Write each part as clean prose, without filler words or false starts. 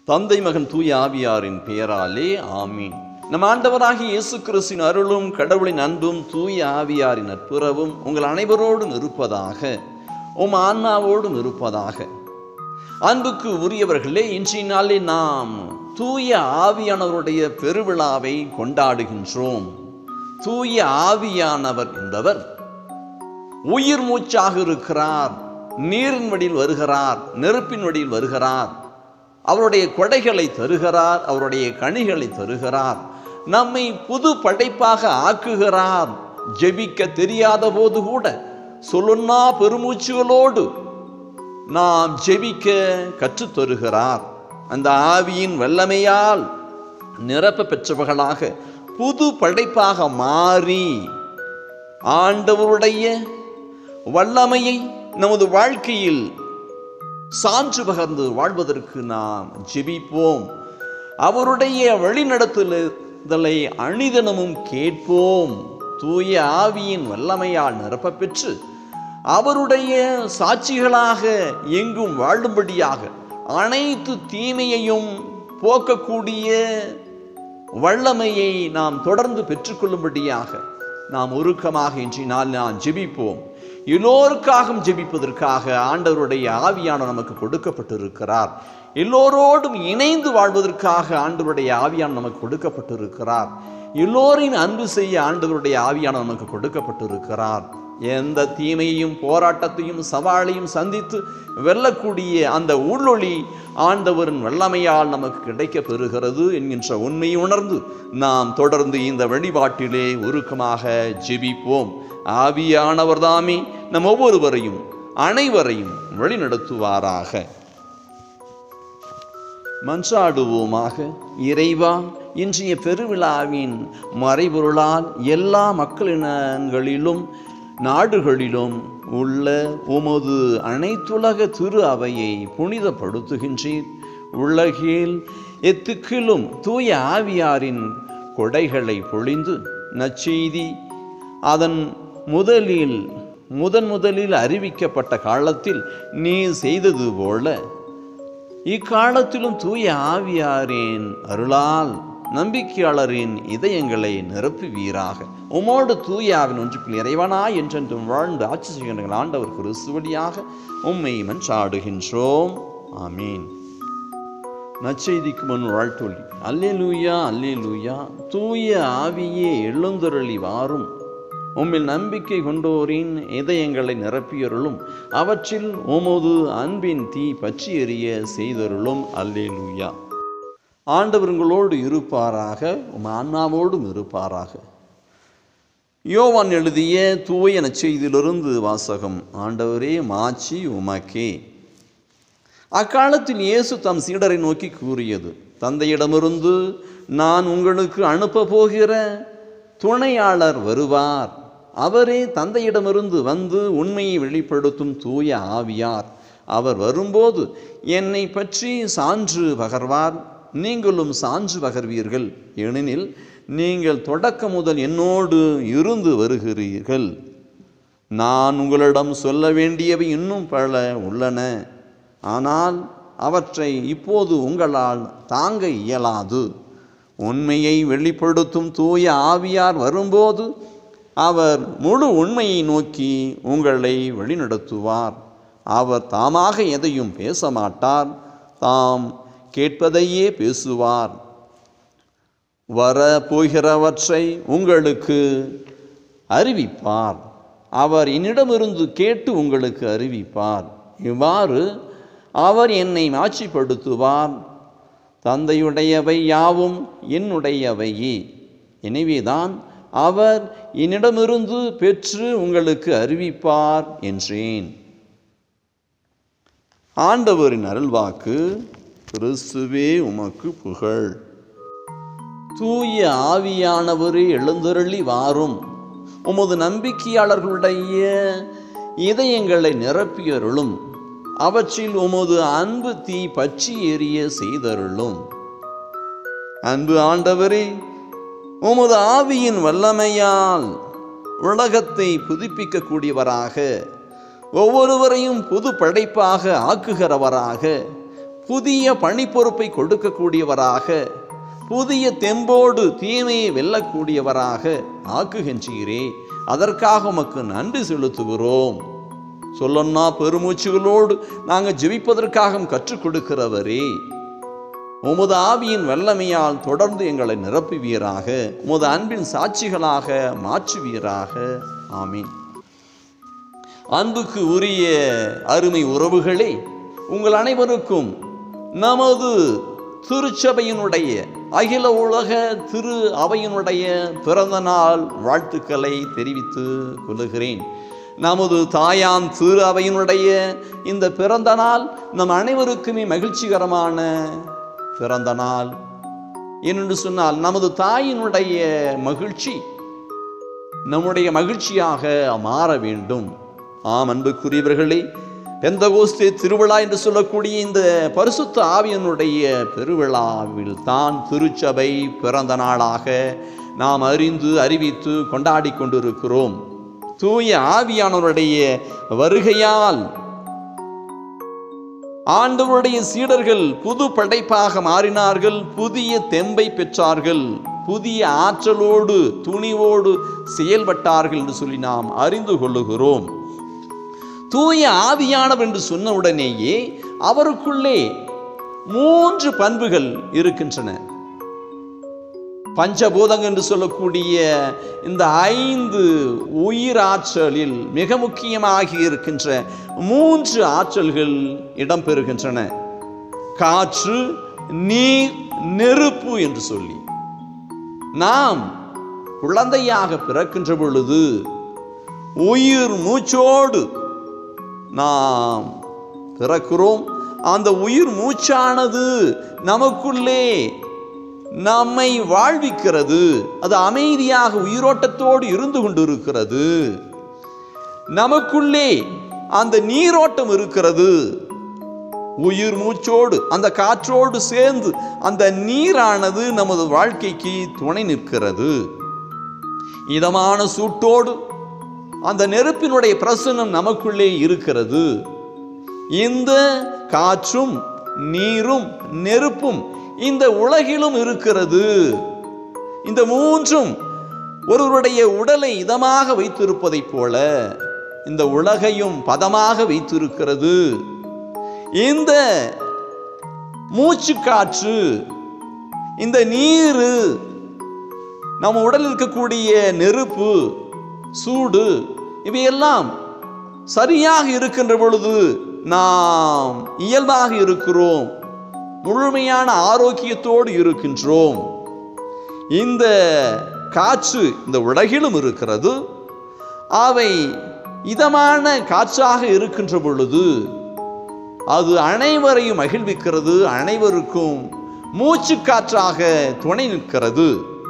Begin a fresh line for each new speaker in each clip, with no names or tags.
தந்தை மகன் தூய ஆவியாரின் பெயராலே ஆமீன். நம் ஆண்டவராகிய இயேசு கிறிஸ்துவின் அருளும் கடவுளின் அன்பும் தூய ஆவியாரின் நட்புறவும் உங்கள் அனைவரோடும் இருப்பதாக, உம் ஆன்மாவோடும் இருப்பதாக. அன்புக்கு உரியவர்களே, இன்றைய நாளில் நாம் தூய ஆவியானவருடைய பெருவிழாவை கொண்டாடுகின்றோம். தூய ஆவியானவர் என்பவர் உயிர் மூச்சாக இருக்கிறார். நீரின் வடியில் வருகிறார், நெருப்பின் வடியில் வருகிறார். அவருடைய கொடைகளை தருகிறார், அவருடைய கனிகளை தருகிறார். நம்மை புது படைப்பாக ஆக்குகிறார். ஜெபிக்க தெரியாத போது கூட சொல்லுன்னா பெருமூச்சுகளோடு நாம் ஜெபிக்க கற்றுத் தருகிறார். அந்த ஆவியின் வல்லமையால் நிரப்ப பெற்றவர்களாக புது படைப்பாக மாறி ஆண்டவருடைய வல்லமையை நமது வாழ்க்கையில் சான்று பகர்ந்து வாழ்வதற்கு நாம் ஜெபிப்போம். அவருடைய வழிநடத்துதலை அணிதனமும் கேட்போம். தூய ஆவியின் வல்லமையால் நிரப்ப பெற்று அவருடைய சாட்சிகளாக எங்கும் வாழும்படியாக அனைத்து தீமையையும் போக்கக்கூடிய வல்லமையை நாம் தொடர்ந்து பெற்றுக்கொள்ளும்படியாக நாம் உருக்கமாக இன்றைய நாள் நாம் ஜெபிப்போம். எல்லோருக்காகவும் ஜெபிப்பதற்காக ஆண்டவருடைய ஆவியானவர் நமக்கு கொடுக்கப்பட்டிருக்கிறார். எல்லோரோடும் இணைந்து வாழ்வதற்காக ஆண்டவருடைய ஆவியானவர் நமக்கு கொடுக்கப்பட்டிருக்கிறார். எல்லோரையும் அன்பு செய்ய ஆண்டவருடைய ஆவியானவர் நமக்கு கொடுக்கப்பட்டிருக்கிறார். எந்த தீமையையும் போராட்டத்தையும் சவாலையும் சந்தித்து வெல்லக்கூடிய அந்த உள்ளொளி ஆண்டவரின் வல்லமையால் நமக்கு கிடைக்க பெறுகிறது என்கின்ற உண்மையை உணர்ந்து நாம் தொடர்ந்து இந்த வழிபாட்டிலே உருக்கமாக ஜெபிப்போம். ஆவியானவர் தாமே நம் ஒவ்வொருவரையும் அனைவரையும் வழிநடத்துவாராக. மன்றாடுவோமாக. இறைவா, இன்றைய பெருவிழாவின் மறைபொருளால் எல்லா மக்களினங்களிலும் நாடுகளிலும் உள்ள உமது அனைத்துலக திரு அவையை புனிதப்படுத்துகின்றீர். உலகில் எத்துக்கிலும் தூய ஆவியாரின் கொடைகளை பொழிந்து நற்செய்தி அதன் முதலில் அறிவிக்கப்பட்ட காலத்தில் நீ செய்தது போல இக்காலத்திலும் தூய ஆவியாரின் அருளால் நம்பிக்கையாளரின் இதயங்களை நிரப்புவீராக. உமோடு தூய ஆவின் ஒன்றுக்குள் இறைவனாய் என்றென்றும் வாழ்ந்து ஆட்சி செய்கின்ற ஆண்டவர் கிறிஸ்துவடியாக உம்மை மன்றாடுகின்றோம். ஆமீன். நற்செய்திக்கு முன் வாழ்த்தொலி. அல்லேலூயா, அல்லேலூயா. தூய ஆவியே எழுந்தருளி வாரும். உம்மில் நம்பிக்கை கொண்டோரின் இதயங்களை நிரப்பியருளும். அவற்றில் உமது அன்பின் தீ பற்றி எரிய செய்தருளும். அல்லேலூயா. ஆண்டவர் உங்களோடு இருப்பாராக, உம் ஆன்மாவோடும் இருப்பாராக. யோவான் எழுதிய தூய நற்செய்தியிலிருந்து வாசகம். ஆண்டவரே, மாட்சி உமக்கே. அக்காலத்தில் இயேசு தம் சீடரை நோக்கி கூறியது, தந்தையிடமிருந்து நான் உங்களுக்கு அனுப்ப போகிற துணையாளர் வருவார். அவரே தந்தையிடமிருந்து வந்து உண்மையை வெளிப்படுத்தும் தூய ஆவியார். அவர் வரும்போது என்னை பற்றி சான்று பகர்வார். நீங்களும் சான்று பகர்வீர்கள், ஏனெனில் நீங்கள் தொடக்கம் முதல் என்னோடு இருந்து வருகிறீர்கள். நான் உங்களிடம் சொல்ல வேண்டியவை இன்னும் பல உள்ளன, ஆனால் அவற்றை இப்போது உங்களால் தாங்க இயலாது. உண்மையை வெளிப்படுத்தும் தூய ஆவியார் வரும்போது அவர் முழு உண்மையை நோக்கி உங்களை வழிநடத்துவார். அவர் தாமாக எதையும் பேச மாட்டார், தாம் கேட்பதையே பேசுவார். வரப்போகிறவற்றை உங்களுக்கு அறிவிப்பார். அவர் என்னிடமிருந்து கேட்டு உங்களுக்கு அறிவிப்பார். இவ்வாறு அவர் என்னை மாட்சிப்படுத்துவார். தந்தையுடையவை யாவும் என்னுடையவையே. எனவேதான் அவர் என்னிடமிருந்து பெற்று உங்களுக்கு அறிவிப்பார் என்றேன். ஆண்டவரின் அருள்வாக்கு. கிறிஸ்துவே உமக்கு புகழ். தூய ஆவியானவரே எழுந்தருளி வாரும். உமது நம்பிக்கையாளர்களுடைய இதயங்களை நிரப்பியருளும். அவற்றில் உமது அன்பு தீ பற்றி எரிய செய்தருளும். அன்பு ஆண்டவரே, உமது ஆவியின் வல்லமையால் உலகத்தை புதுப்பிக்கக்கூடியவராக, ஒவ்வொருவரையும் புது படைப்பாக ஆக்குகிறவராக, புதிய பணி பொறுப்பை கொடுக்கக்கூடியவராக, புதிய தெம்போடு தீமையை வெல்லக்கூடியவராக ஆக்குகின்றீரே. அதற்காக உமக்கு நன்றி செலுத்துகிறோம். சொல்லன்னா பெருமூச்சுகளோடு நாங்கள் ஜெபிப்பதற்காக கற்றுக் கொடுக்கிறவரே, உமது ஆவியின் வல்லமையால் தொடர்ந்து எங்களை நிரப்புவீராக, உமது அன்பின் சாட்சிகளாக மாற்றுவீராக. ஆமீன். அன்புக்கு உரிய அருமை உறவுகளே, உங்கள் அனைவருக்கும் நமது திருச்சபையினுடைய, அகில உலக திரு அவையினுடைய பிறந்த நாள் வாழ்த்துக்களை தெரிவித்து கொள்கிறேன். நமது தாயாம் திரு அவையினுடைய இந்த பிறந்த நாள் நம் அனைவருக்குமே மகிழ்ச்சிகரமான பிறந்த நாள். ஏனென்று சொன்னால் நமது தாயினுடைய மகிழ்ச்சி நம்முடைய மகிழ்ச்சியாக மாற வேண்டும். ஆம் அன்புக்குரியவர்களே, பெந்தகோஸ்தே திருவிழா என்று சொல்லக்கூடிய இந்த பரிசுத்த ஆவியினுடைய பெருவிழாவில் தான் திருச்சபை பிறந்த நாளாக நாம் அறிவித்து கொண்டாடி கொண்டிருக்கிறோம். தூய ஆவியானவருடைய வருகையால் ஆண்டவருடைய சீடர்கள் புது படைப்பாக மாறினார்கள், புதிய தெம்பை பெற்றார்கள், புதிய ஆற்றலோடு துணிவோடு செயல்பட்டார்கள் என்று சொல்லி நாம் அறிந்து கொள்ளுகிறோம். தூய ஆவியானவர் என்று சொன்ன உடனேயே அவருக்குள்ளே 3 பண்புகள் இருக்கின்றன. பஞ்சபூதங்கள் என்று சொல்லக்கூடிய இந்த 5 உயிராற்றலில் மிக முக்கியமாக இருக்கின்ற 3 ஆற்றல்கள் இடம்பெறுகின்றன. காற்று, நீர், நெருப்பு என்று சொல்லி நாம் குழந்தையாக பிறக்கின்ற பொழுது உயிர் மூச்சோடு நாம் பிறக்கிறோம். அந்த உயிர் மூச்சானது நமக்குள்ளே நம்மை வாழ்விக்கிறது. அது அமைதியாக உயிரோட்டத்தோடு இருந்து கொண்டிருக்கிறது. நமக்குள்ளே அந்த நீரோட்டம் இருக்கிறது. உயிர் மூச்சோடு அந்த காற்றோடு சேர்ந்து அந்த நீரானது நமது வாழ்க்கைக்கு துணை நிற்கிறது. இதமான சூட்டோடு அந்த நெருப்பினுடைய பிரசன்னம் நமக்குள்ளே இருக்கிறது. இந்த காற்றும் நீரும் நெருப்பும் இந்த உலகிலும் இருக்கிறது. இந்த 3ம் ஒருவருடைய உடலை இதமாக வைத்திருப்பதைப் போல இந்த உலகையும் பதமாக வைத்திருக்கிறது. இந்த மூச்சு காற்று, இந்த நீர், நம்ம உடலில் இருக்கக்கூடிய நெருப்பு, சூடு, இவையெல்லாம் சரியாக இருக்கின்ற பொழுது நாம் இயல்பாக இருக்கிறோம், முழுமையான ஆரோக்கியத்தோடு இருக்கின்றோம். இந்த காற்று இந்த உலகிலும் இருக்கிறது. அவை இதமான காற்றாக இருக்கின்ற பொழுது அது அனைவரையும் மகிழ்விக்கிறது, அனைவருக்கும் மூச்சு காற்றாக துணை நிற்கிறது.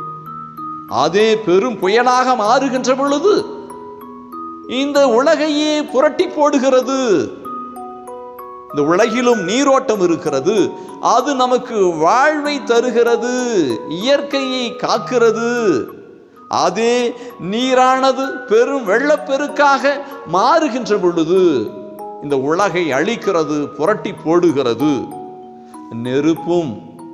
அதே பெரும் புயலாக மாறுகின்ற பொழுது இந்த உலகையே புரட்டி போடுகிறது. இந்த உலகிலும் நீரோட்டம் இருக்கிறது, அது நமக்கு வாழ்வை தருகிறது, இயற்கையை காக்கிறது. அதே நீரானது பெரும் வெள்ளப்பெருக்காக மாறுகின்ற பொழுது இந்த உலகை அழிக்கிறது, புரட்டி போடுகிறது. நெருப்பும்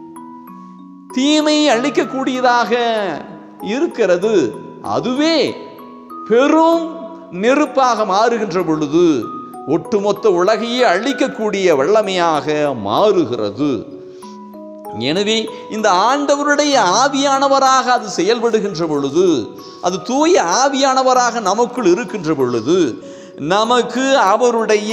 தீமையை அழிக்கக்கூடியதாக இருக்கிறது. அதுவே பெரும் நெருப்பாக மாறுகின்ற பொழுது ஒட்டுமொத்த உலகையே அழிக்கக்கூடிய வல்லமையாக மாறுகிறது. எனவே இந்த ஆண்டவருடைய ஆவியானவராக அது செயல்படுகின்ற பொழுது, அது தூய ஆவியானவராக நமக்குள் இருக்கின்ற பொழுது நமக்கு அவருடைய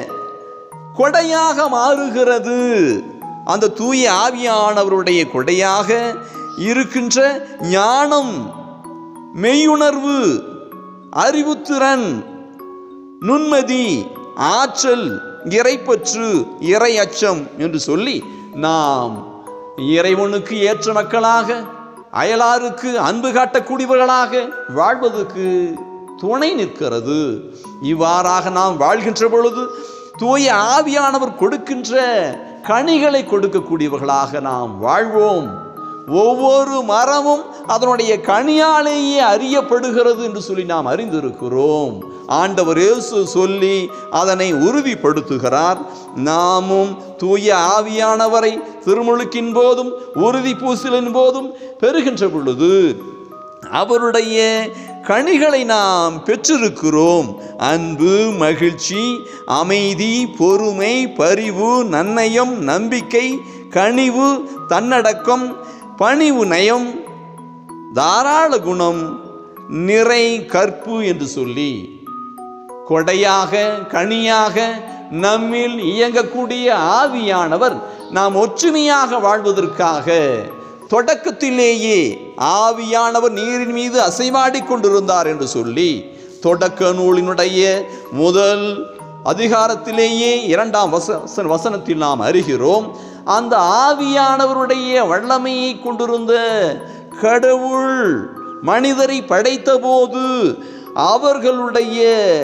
கொடையாக மாறுகிறது. அந்த தூய ஆவியானவருடைய கொடையாக இருக்கின்ற ஞானம், மெய்யுணர்வு, அறிவுத்திறன், நுண்மதி, ஆற்றல், இறைப்பற்று, இறை அச்சம் என்று சொல்லி நாம் இறைவனுக்கு ஏற்ற மக்களாக, அயலாருக்கு அன்பு காட்டக்கூடியவர்களாக வாழ்வதற்கு துணை நிற்கிறது. இவ்வாறாக நாம் வாழ்கின்ற பொழுது தூய ஆவியானவர் கொடுக்கின்ற கனிகளை கொடுக்கக்கூடியவர்களாக நாம் வாழ்வோம். ஒவ்வொரு மரமும் அதனுடைய கனியாலேயே அறியப்படுகிறது என்று சொல்லி நாம் அறிந்திருக்கிறோம். ஆண்டவர் இயேசு சொல்லி அதனை உறுதிப்படுத்துகிறார். நாமும் தூய ஆவியானவரை திருமுழுக்கின் போதும் உறுதி பூசலின் போதும் பெறுகின்ற பொழுது அவருடைய கனிகளை நாம் பெற்றிருக்கிறோம். அன்பு, மகிழ்ச்சி, அமைதி, பொறுமை, பரிவு, நன்னயம், நம்பிக்கை, கனிவு, தன்னடக்கம், பணிவு நயம், தாராள குணம், நிறை, கற்பு என்று சொல்லி கொடையாக கனியாக நம்மில் இயங்கக்கூடிய ஆவியானவர் நாம் ஒற்றுமையாக வாழ்வதற்காக தொடக்கத்திலேயே ஆவியானவர் நீரின் மீது அசைவாடி கொண்டிருந்தார் என்று சொல்லி தொடக்க நூலினுடைய முதல் அதிகாரத்திலேயே 2ஆம் வசனத்தில் நாம் அறிகிறோம். அந்த ஆவியானவருடைய வல்லமையை கொண்டிருந்த கடவுள் மனிதரை படைத்த போது அவர்களுடைய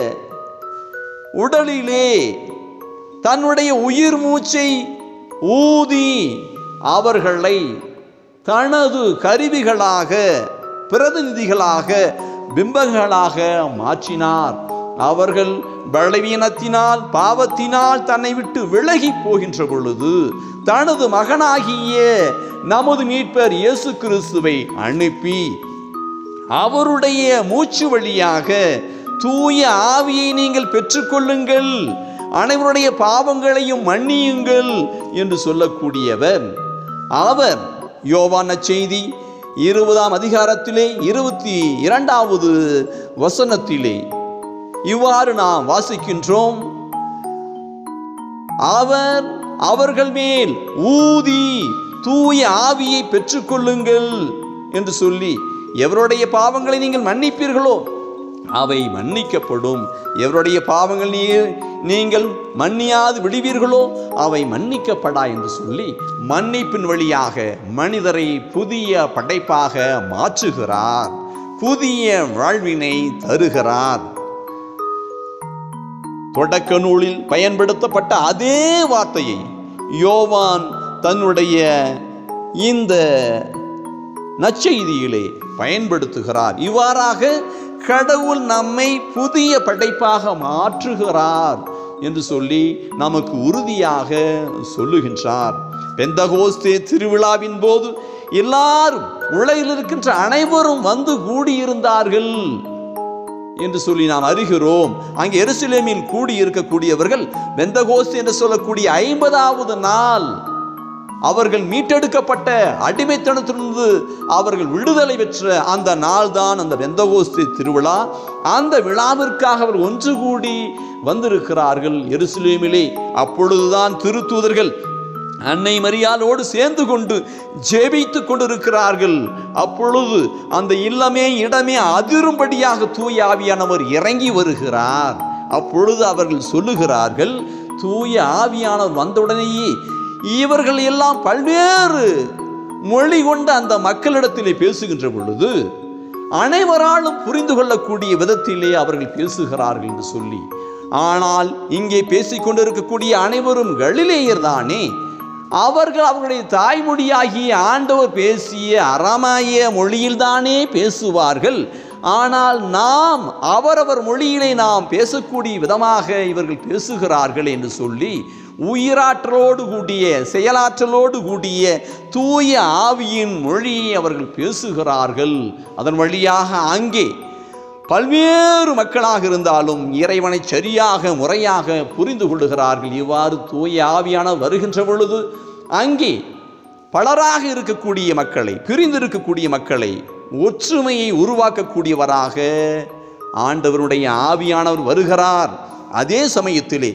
உடலிலே தன்னுடைய உயிர் மூச்சை ஊதி அவர்களை தனது கருவிகளாக, பிரதிநிதிகளாக, பிம்பங்களாக மாற்றினார். அவர்கள் பலவீனத்தினால், பாவத்தினால் தன்னை விட்டு விலகி போகின்ற பொழுது தனது மகனாகிய நமது மீட்பர் இயேசு கிறிஸ்துவை அனுப்பி அவருடைய மூச்சு வழியாக தூய ஆவியை நீங்கள் பெற்றுக்கொள்ளுங்கள், அனைவருடைய பாவங்களையும் மன்னியுங்கள் என்று சொல்லக்கூடியவர் அவர். யோவான் நற்செய்தி 20ஆம் அதிகாரத்திலே 22வது வசனத்திலே இவ்வாறு நாம் வாசிக்கின்றோம். அவர் அவர்கள் மேல் ஊதி தூய ஆவியை பெற்றுக்கொள்ளுங்கள் என்று சொல்லி, எவருடைய பாவங்களை நீங்கள் மன்னிப்பீர்களோ அவை மன்னிக்கப்படும், எவருடைய பாவங்கள் நீங்கள் மன்னியாது விடுவீர்களோ அவை மன்னிக்கப்படா என்று சொல்லி மன்னிப்பின் வழியாக மனிதரை புதிய படைப்பாக மாற்றுகிறார், புதிய வாழ்வினை தருகிறார். தொடக்க நூலில் பயன்படுத்தப்பட்ட அதே வார்த்தையை யோவான் தன்னுடைய இந்த நற்செய்தியிலே பயன்படுத்துகிறார். இவ்வாறாக கடவுள் நம்மை புதிய படைப்பாக மாற்றுகிறார் என்று சொல்லி நமக்கு உறுதியாக சொல்லுகின்றார். பெந்தகோஸ்தே திருவிழாவின் போது எல்லாரும் உலகில் இருக்கின்ற அனைவரும் வந்து கூடியிருந்தார்கள் என்று சொல்லி நாம் அறிகிறோம். அங்கே எருசலேமில் கூடியிருக்கக்கூடியவர்கள் பெந்தகோஸ்தே என்று சொல்லக்கூடிய 50வது நாள் அவர்கள் மீட்டெடுக்கப்பட்ட அடிமைத்தனத்திலிருந்து அவர்கள் விடுதலை பெற்ற அந்த நாள் தான் அந்த பெந்தகோஸ்தே திருவிழா. அந்த விழாவிற்காக அவர் ஒன்று கூடி வந்திருக்கிறார்கள் எருசலேமிலே. அப்பொழுதுதான் திருத்தூதர்கள் அன்னை மரியாளோடு சேர்ந்து கொண்டு ஜெபித்துக் கொண்டிருக்கிறார்கள். அப்பொழுது அந்த இல்லமே இடமே அதிரும்படியாக தூய ஆவியானவர் இறங்கி வருகிறார். அப்பொழுது அவர்கள் சொல்லுகிறார்கள், தூய ஆவியானவர் வந்தவுடனேயே இவர்கள் எல்லாம் பல்வேறு மொழி கொண்ட அந்த மக்களிடத்திலே பேசுகின்ற பொழுது அனைவராலும் புரிந்து கொள்ளக்கூடிய விதத்திலே அவர்கள் பேசுகிறார்கள் என்று சொல்லி, ஆனால் இங்கே பேசிக்கொண்டிருக்கக்கூடிய அனைவரும் கலிலேயர் தானே, அவர்கள் அவர்களுடைய தாய்மொழியாகிய ஆண்டவர் பேசிய அரமாய மொழியில்தானே பேசுவார்கள். ஆனால் நாம் அவரவர் மொழியிலே நாம் பேசக்கூடிய விதமாக இவர்கள் பேசுகிறார்கள் என்று சொல்லி உயிராற்றலோடு கூடிய செயலாற்றலோடு கூடிய தூய ஆவியின் மொழியை அவர்கள் பேசுகிறார்கள். அதன் வழியாக அங்கே பல்வேறு மக்களாக இருந்தாலும் இறைவனை சரியாக முறையாக புரிந்து கொள்ளுகிறார்கள். இவ்வாறு தூய ஆவியான வருகின்ற பொழுது அங்கே பலராக இருக்கக்கூடிய மக்களை, பிரிந்திருக்கக்கூடிய மக்களை ஒற்றுமையை உருவாக்கக்கூடியவராக ஆண்டவருடைய ஆவியானவர் வருகிறார். அதே சமயத்திலே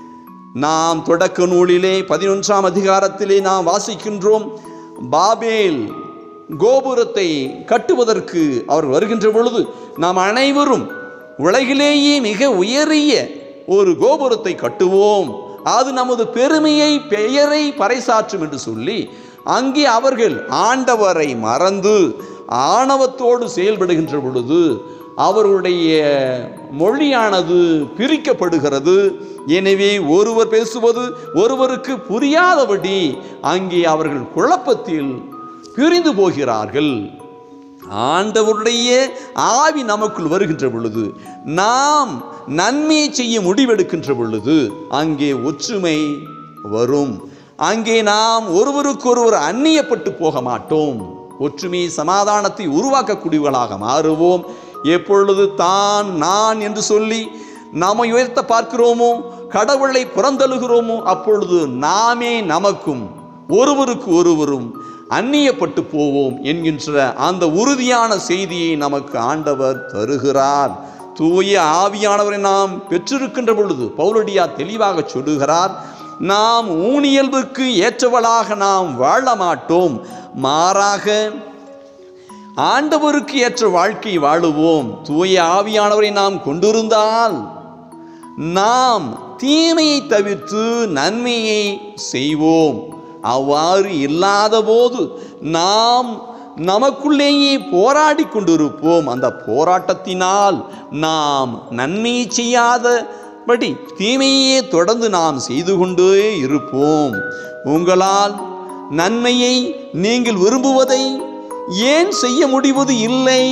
நாம் தொடக்க நூலிலே 11ஆம் அதிகாரத்திலே நாம் வாசிக்கின்றோம், பாபேல் கோபுரத்தை கட்டுவதற்கு அவர் வருகின்ற பொழுது நாம் அனைவரும் உலகிலேயே மிக உயரிய ஒரு கோபுரத்தை கட்டுவோம், அது நமது பெருமையை பெயரை பறைசாற்றும் என்று சொல்லி அங்கே அவர்கள் ஆண்டவரை மறந்து ஆணவத்தோடு செயல்படுகின்ற பொழுது அவருடைய மொழியானது பிரிக்கப்படுகிறது. எனவே ஒருவர் பேசுவது ஒருவருக்கு புரியாதபடி அங்கே அவர்கள் குழப்பத்தில் பிரிந்து போகிறார்கள். ஆண்டவருடைய ஆவி நமக்குள் வருகின்ற பொழுது, நாம் நன்மையை செய்ய முடிவெடுக்கின்ற பொழுது அங்கே ஒற்றுமை வரும். அங்கே நாம் ஒருவருக்கொருவர் அந்நியப்பட்டு போக மாட்டோம். ஒற்றுமை சமாதானத்தை உருவாக்கக்கூடியவர்களாக மாறுவோம். எப்பொழுது தான் நான் என்று சொல்லி நாம உயர்த்த பார்க்கிறோமோ, கடவுளை புறந்தழுகிறோமோ, அப்பொழுது நாமே நமக்கும் ஒருவருக்கு ஒருவரும் அந்நியப்பட்டு போவோம் என்கின்ற அந்த உறுதியான செய்தியை நமக்கு ஆண்டவர் தருகிறார். தூய ஆவியானவரை நாம் பெற்றிருக்கின்ற பொழுது பவுலடியார் தெளிவாக சொல்லுகிறார், நாம் ஊனியல்புக்கு ஏற்றவளாக நாம் வாழ மாட்டோம், மாறாக ஆண்டவருக்கு ஏற்ற வாழ்க்கை வாழுவோம். தூய ஆவியானவரை நாம் கொண்டிருந்தால் நாம் தீமையை தவிர்த்து நன்மையை செய்வோம். அவ்வாறு இல்லாத போது நாம் நமக்குள்ளேயே போராடி கொண்டிருப்போம். அந்த போராட்டத்தினால் நாம் நன்மையை செய்யாதபடி தீமையே தொடர்ந்து நாம் செய்து கொண்டே இருப்போம். உங்களால் நன்மையை நீங்கள் விரும்புவதை ஏன் செய்ய முடிவது இல்லை?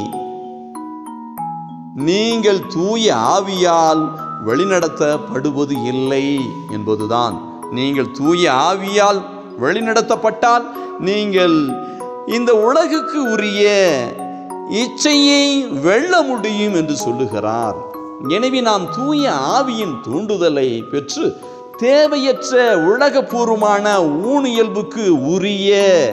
நீங்கள் தூய ஆவியால் வழிநடத்தப்படுவது இல்லை என்பதுதான். நீங்கள் தூய ஆவியால் வழிநடத்தப்பட்டால் நீங்கள் இந்த உலகுக்கு உரிய இச்சையை வெல்ல முடியும் என்று சொல்லுகிறார். எனவே நாம் தூய ஆவியின் தூண்டுதலை பெற்று தேவையற்ற உலகபூர்வமான ஊனியல்புக்கு உரிய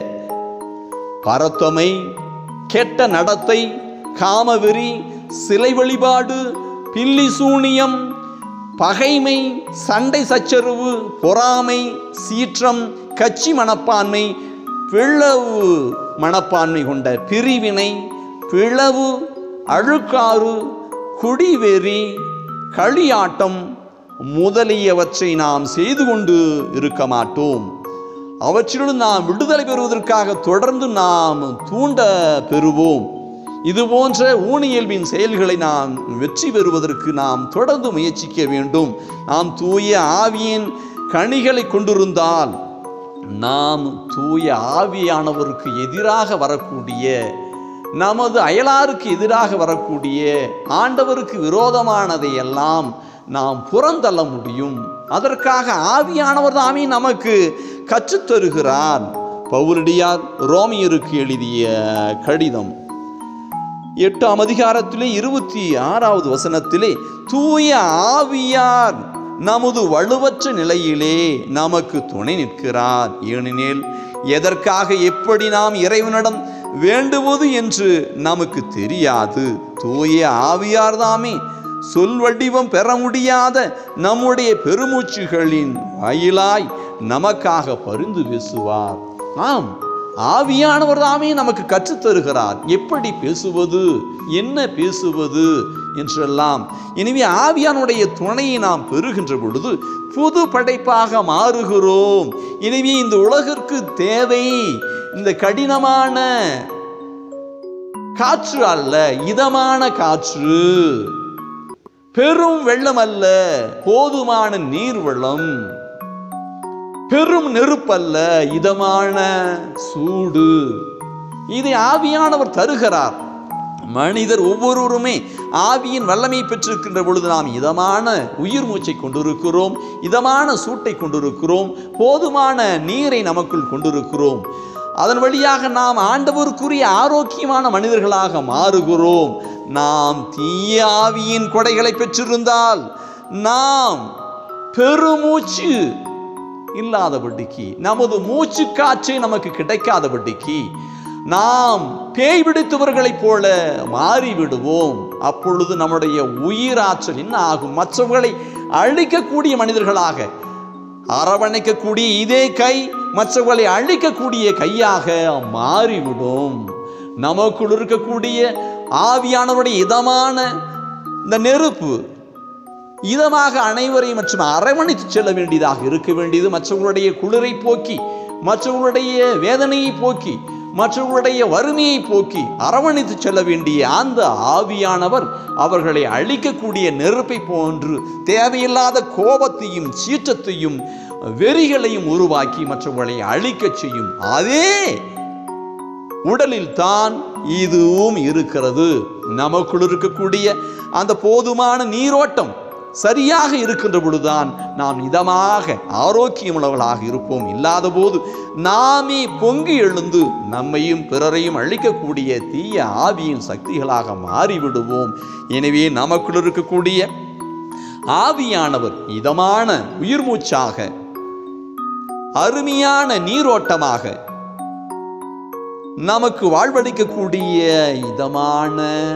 பரத்தமை, கெட்ட நடத்தை, காமவெறி, சிலை வழிபாடு, பில்லி சூனியம், பகைமை, சண்டை சச்சரவு, பொறாமை, சீற்றம், கட்சி மனப்பான்மை, பிளவு மனப்பான்மை கொண்ட பிரிவினை, பிளவு, அழுக்காறு, குடிவெறி, களியாட்டம் முதலியவற்றை நாம் செய்து கொண்டு இருக்க மாட்டோம். அவற்றிலும் நாம் விடுதலை பெறுவதற்காக தொடர்ந்து நாம் தூண்ட பெறுவோம். இது போன்ற ஊனியல்பின் செயல்களை நாம் வெற்றி பெறுவதற்கு நாம் தொடர்ந்து முயற்சிக்க வேண்டும். நாம் தூய ஆவியின் கனிகளை கொண்டிருந்தால் நாம் தூய ஆவியானவருக்கு எதிராக வரக்கூடிய, நமது அயலாருக்கு எதிராக வரக்கூடிய, ஆண்டவருக்கு விரோதமானதை எல்லாம் நாம் புறந்தள்ள முடியும். அதற்காக ஆவியானவர் தாமே நமக்கு கற்றுத்தருகிறார். பவுலடியார் ரோமியருக்கு எழுதிய கடிதம் 8ஆம் அதிகாரத்திலே 26வது வசனத்திலே தூய ஆவியார் நமது வலுவற்ற நிலையிலே நமக்கு துணை நிற்கிறார். ஏனெனில் எதற்காக எப்படி நாம் இறைவனிடம் வேண்டுவது என்று நமக்கு தெரியாது. தூய ஆவியார் தாமே சொல் வடிவம் பெற முடியாத நம்முடைய பெருமூச்சுகளின் வாயிலாய் நமக்காக பரிந்து பேசுவார். ஆம், ஆவியானவர் தாமே நமக்கு கற்றுத்தருகிறார் எப்படி பேசுவது, என்ன பேசுவது என்றெல்லாம். எனவே ஆவியானுடைய துணையை நாம் பெறுகின்ற பொழுது புது படைப்பாக மாறுகிறோம். எனவே இந்த உலகிற்கு தேவை இந்த கடினமான காற்று அல்ல, இதமான காற்று. பெரும் வெள்ளம் அல்ல, போதுமான நீர் வெள்ளம். பெரும் நெருப்பல்ல, இதமான சூடு. இதை ஆவியானவர் தருகிறார். மனிதர் ஒவ்வொருவருமே ஆவியின் வல்லமை பெற்றிருக்கின்ற பொழுது நாம் இதமான உயிர் மூச்சை கொண்டிருக்கிறோம், இதமான சூட்டை கொண்டிருக்கிறோம், போதுமான நீரை நமக்குள் கொண்டிருக்கிறோம். அதன் வழியாக நாம் ஆண்டவருக்குரிய ஆரோக்கியமான மனிதர்களாக மாறுகிறோம். நாம் தீய ஆவியின் கொடைகளை பெற்றிருந்தால் நாம் பெருமூச்சு இல்லாதபடிக்கு, நமது மூச்சு காற்றே நமக்கு கிடைக்காதபடிக்கு நாம் பேய் பிடித்தவர்களைப் போல மாறிவிடுவோம். அப்பொழுது நம்முடைய உயிராற்றல் என்ன ஆகும்? மற்றவர்களை அழிக்கக்கூடிய மனிதர்களாக, அரவணைக்கக்கூடிய இதே கை மற்றவர்களை அழிக்கக்கூடிய கையாக மாறிவிடும். நமக்குள் இருக்கக்கூடிய ஆவியானவருடைய இதமான இந்த நெருப்பு இதமாக அனைவரையும் மற்றும் அரவணைத்து செல்ல வேண்டியதாக இருக்க வேண்டியது. மற்றவர்களுடைய குளிரை போக்கி, மற்றவர்களுடைய வேதனையை போக்கி, மற்றவர்களுடைய வறுமையை போக்கி அரவணைத்து செல்ல வேண்டிய அந்த ஆவியானவர் அவர்களை அழிக்கக்கூடிய நெருப்பை போன்று தேவையில்லாத கோபத்தையும் சீற்றத்தையும் வெறிகளையும் உருவாக்கி மற்றவர்களை அழிக்க செய்யும். அதே உடலில் தான் இதுவும் இருக்கிறது. நமக்குள் இருக்கக்கூடிய அந்த போதுமான நீரோட்டம் சரியாக இருக்கின்ற பொழுதுதான் நாம் இதமாக ஆரோக்கியமுள்ளவர்களாக இருப்போம். இல்லாத போது நாமே பொங்கி எழுந்து நம்மையும் பிறரையும் அழிக்கக்கூடிய தீய ஆவியின் சக்திகளாக மாறிவிடுவோம். எனவே நமக்குள் இருக்கக்கூடிய ஆவியானவர் இதமான உயிர் மூச்சாக, அருமையான நீரோட்டமாக, நமக்கு வாழ்வளிக்கக்கூடிய இதமான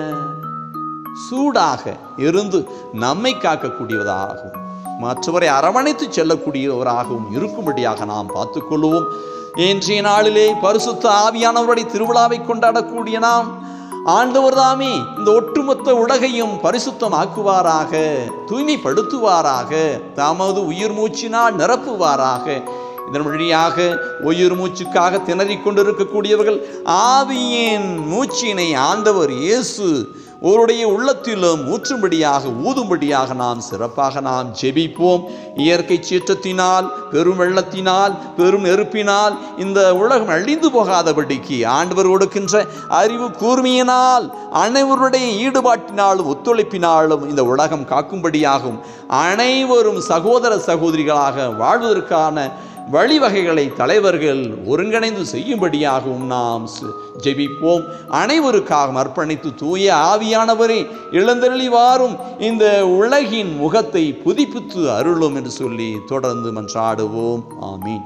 சூடாக இருந்து நம்மை காக்கக்கூடியவராகவும் மற்றவரை அரவணைத்து செல்லக்கூடியவராகவும் இருக்கும்படியாக நாம் பார்த்துக்கொள்வோம். இன்றைய நாளிலே பரிசுத்த ஆவியானவருடைய திருவிழாவை கொண்டாடக்கூடிய நாம் ஆண்டவர் தாமே இந்த ஒட்டுமொத்த உலகையும் பரிசுத்தமாக்குவாராக, தூய்மைப்படுத்துவாராக, தமது உயிர் மூச்சினால் நிரப்புவாராக. இதன் வழியாக உயிர் மூச்சுக்காக திணறிக் கொண்டிருக்கக்கூடியவர்கள் ஆவியின் மூச்சினை ஆண்டவர் இயேசு அவருடைய உள்ளத்திலும் ஊற்றும்படியாக, ஊதும்படியாக நாம் சிறப்பாக நாம் ஜெபிப்போம். இயற்கை சீற்றத்தினால், பெரும் வெள்ளத்தினால், பெரும் நெருப்பினால் இந்த உலகம் அழிந்து போகாதபடிக்கு ஆண்டவர் கொடுக்கின்ற அறிவு கூர்மையினால், அனைவருடைய ஈடுபாட்டினாலும் ஒத்துழைப்பினாலும் இந்த உலகம் காக்கும்படியாகும், அனைவரும் சகோதர சகோதரிகளாக வாழ்வதற்கான வழிவகைகளை தலைவர்கள் ஒருங்கிணைந்து செய்யும்படியாகவும் நாம் ஜெபிப்போம். அனைவருக்காக அர்ப்பணித்து தூய ஆவியானவரே எழுந்தருளி வாரும், இந்த உலகின் முகத்தை புதுப்பித்து அருளும் என்று சொல்லி தொடர்ந்து மன்றாடுவோம். ஆமீன்.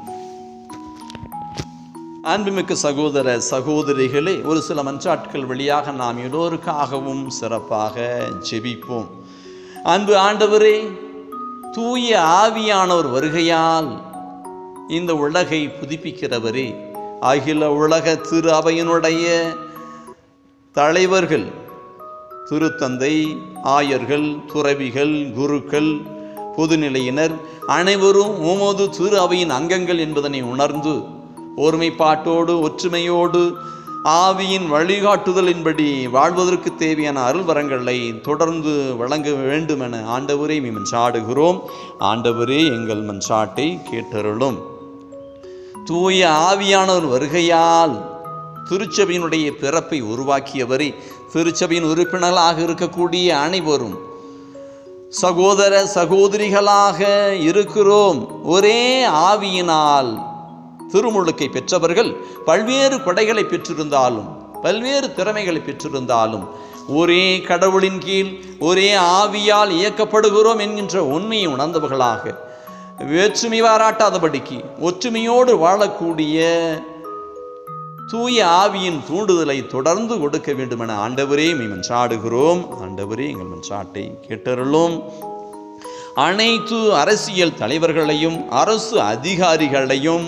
அன்புமிக்க சகோதர சகோதரிகளே, ஒரு சில மன்றாட்கள் வழியாக நாம் எல்லோருக்காகவும் சிறப்பாக ஜெபிப்போம். அன்பு ஆண்டவரே, தூய ஆவியானவர் வருகையால் இந்த உலகை புதுப்பிக்கிறவரே, அகில உலக திரு அவையினுடைய தலைவர்கள், திருத்தந்தை, ஆயர்கள், துறவிகள், குருக்கள், பொதுநிலையினர் அனைவரும் உமது திரு அவையின் அங்கங்கள் என்பதனை உணர்ந்து ஒருமைப்பாட்டோடு ஒற்றுமையோடு ஆவியின் வழிகாட்டுதலின்படி வாழ்வதற்கு தேவையான அருள்வரங்களை தொடர்ந்து வழங்க வேண்டும் என ஆண்டவரே மன்றாடுகிறோம். ஆண்டவரே எங்கள் மன்றாட்டை கேட்டருளும். தூய ஆவியானவர் வருகையால் திருச்சபையினுடைய பிறப்பை உருவாக்கியவரே, திருச்சபையின் உறுப்பினர்களாக இருக்கக்கூடிய அனைவரும் சகோதர சகோதரிகளாக இருக்கிறோம். ஒரே ஆவியினால் திருமுழுக்கை பெற்றவர்கள் பல்வேறு கொடைகளை பெற்றிருந்தாலும், பல்வேறு திறமைகளை பெற்றிருந்தாலும், ஒரே கடவுளின் கீழ் ஒரே ஆவியால் இயக்கப்படுகிறோம் என்கின்ற உண்மையை உணர்ந்தவர்களாக வேற்றுமை பாராட்டாதபடிக்கு ஒற்றுமையோடு வாழக்கூடிய தூய ஆவியின் தூண்டுதலை தொடர்ந்து கொடுக்க வேண்டும் என ஆண்டவரே மன்றாடுகிறோம். ஆண்டவரே எங்கள் மன்றாட்டை கேட்டருளும். அனைத்து அரசியல் தலைவர்களையும், அரசு அதிகாரிகளையும்,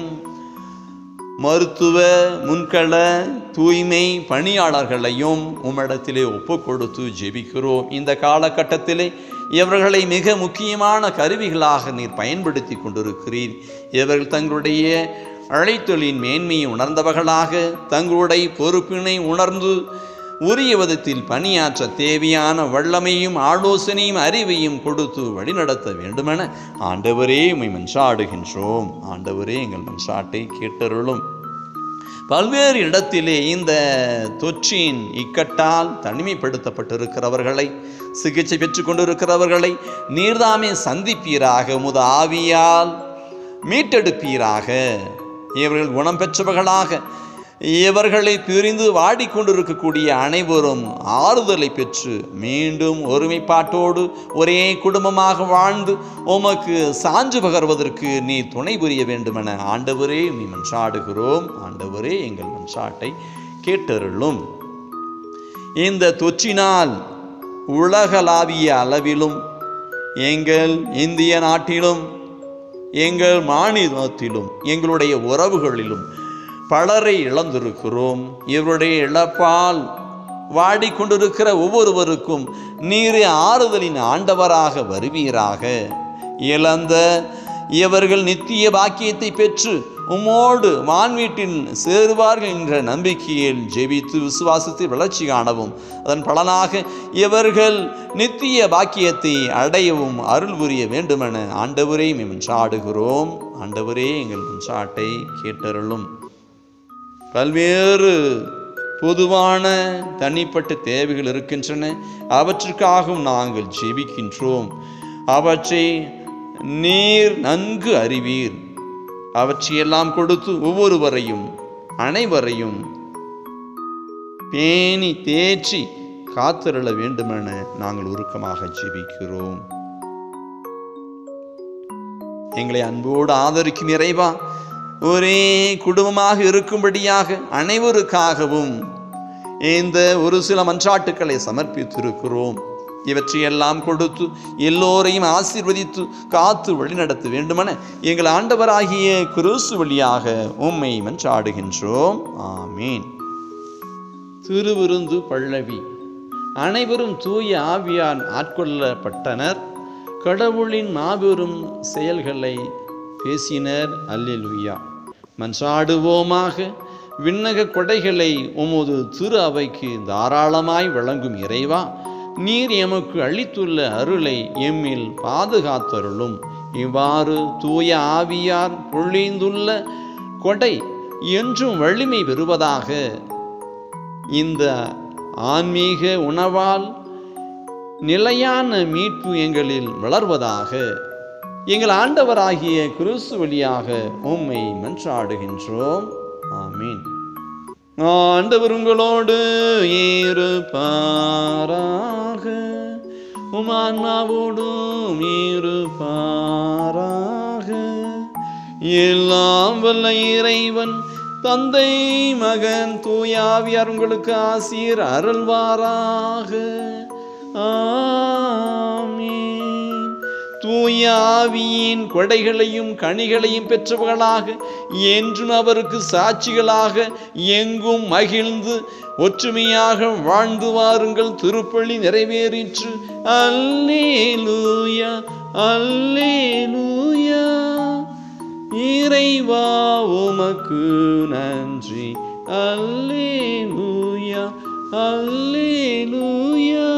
மருத்துவ முன்கள தூய்மை பணியாளர்களையும் உம்மிடத்திலே ஒப்பு கொடுத்து ஜெபிக்கிறோம். இந்த காலகட்டத்திலே இவர்களை மிக முக்கியமான கருவிகளாக நீர் பயன்படுத்தி கொண்டிருக்கிறீர். இவர்கள் தங்களுடைய அழைத்தொழின் மேன்மையை உணர்ந்தவர்களாக, தங்களுடைய பொறுப்பினை உணர்ந்து உரிய விதத்தில் பணியாற்ற தேவையான வல்லமையும் ஆலோசனையும் அறிவையும் கொடுத்து வழிநடத்த வேண்டுமென ஆண்டவரே உம்மை மன்றாடுகின்றோம். ஆண்டவரே எங்கள் மன்றாட்டை கேட்டருளும். பல்வேறு இடத்திலே இந்த தொற்றின் இக்கட்டால் தனிமைப்படுத்தப்பட்டிருக்கிறவர்களை, சிகிச்சை பெற்று கொண்டிருக்கிறவர்களை நீர்தாமே சந்திப்பீராக, உமது ஆவியால் மீட்டெடுப்பீராக. இவர்கள் குணம் பெற்றவர்களாக, இவர்களை பிரிந்து வாடிக்கொண்டிருக்கக்கூடிய அனைவரும் ஆறுதலை பெற்று மீண்டும் ஒருமைப்பாட்டோடு ஒரே குடும்பமாக வாழ்ந்து உமக்கு சான்று பகர்வதற்கு நீ துணை புரிய வேண்டுமென ஆண்டவரே நீ மன்றாடுகிறோம். ஆண்டவரே எங்கள் மன்றாட்டை கேட்டருளும். இந்த தொற்றினால் உலகளாவிய அளவிலும், எங்கள் இந்திய நாட்டிலும், எங்கள் மாநிலத்திலும், எங்களுடைய உறவுகளிலும் பலரை இழந்திருக்கிறோம். இவருடைய இழப்பால் வாடிக்கொண்டிருக்கிற ஒவ்வொருவருக்கும் நீர் ஆறுதலின் ஆண்டவராக வருவீராக. இழந்த இவர்கள் நித்திய பாக்கியத்தை பெற்று உம்மோடு வான்வீட்டில் சேருவார்கள் என்ற நம்பிக்கையில் ஜெபித்து விசுவாசத்தை வளர்ச்சி காணவும், அதன் பலனாக இவர்கள் நித்திய பாக்கியத்தை அடையவும் அருள் புரிய வேண்டுமென ஆண்டவரே மன்றாடுகிறோம். ஆண்டவரே எங்கள் மன்றாட்டை கேட்டருளும். பல்வேறு பொதுவான தனிப்பட்ட தேவைகள் இருக்கின்றன. அவற்றுக்காகவும் நாங்கள் ஜெபிக்கின்றோம். அவற்றை நீர் நன்கு அறிவீர். அவற்றையெல்லாம் கொடுத்து ஒவ்வொருவரையும் அனைவரையும் பேணி தேற்றி காத்திருள வேண்டுமென நாங்கள் உருக்கமாக ஜெபிக்கிறோம். எங்களை அன்போடு ஆதரிக்கும் இறைவா, ஒரே குடும்பமாக இருக்கும்படியாக அனைவருக்காகவும் இந்த ஒரு சில மன்றாட்டுக்களை சமர்ப்பித்திருக்கிறோம். இவற்றையெல்லாம் கொடுத்து எல்லோரையும் ஆசீர்வதித்து காத்து வழிநடத்த வேண்டுமென எங்கள் ஆண்டவராகிய கிறிஸ்து வழியாக உம்மை மன்றாடுகின்றோம். ஆமீன். திருவிருந்து பல்லவி. அனைவரும் தூய ஆவியால் ஆட்கொள்ளப்பட்டனர். கடவுளின் மாபெரும் செயல்களை பேசினர். அல்லேலூயா. மன்றாடுவோமாக. விண்ணக கொடைகளை உமது திரு அவைக்கு தாராளமாய் வழங்கும் இறைவா, நீர் எமக்கு அளித்துள்ள அருளை எம்மில் பாதுகாத்தருளும். இவ்வாறு தூய ஆவியார் பொழிந்துள்ள கொடை என்றும் வலிமை பெறுவதாக. இந்த ஆன்மீக உணவால் நிலையான மீட்பு எங்களில் வளர்வதாக. எங்கள் ஆண்டவராகிய கிறிஸ்து வழியாக உம்மை மன்றாடுகின்றோம். ஆமீன். ஆண்டவர் உங்களோடு இருப்பாராக. உம் ஆன்மாவோடும் இருப்பாராக. எல்லாம் வல்ல இறைவன் தந்தை, மகன், தூய ஆவியார் உங்களுக்கு ஆசீர் அருள்வாராக. ஆமீன். தூய ஆவியின் கொடைகளையும் கனிகளையும் பெற்றவர்களாக என்றும் அவருக்கு சாட்சிகளாக எங்கும் மகிழ்ந்து ஒற்றுமையாக வாழ்ந்து வாருங்கள். திருப்பலி நிறைவேறிற்று. அல்லேலூயா, அல்லேலூயா. இறைவா உமக்கு நன்றி. அல்லேலூயா, அல்லேலூயா.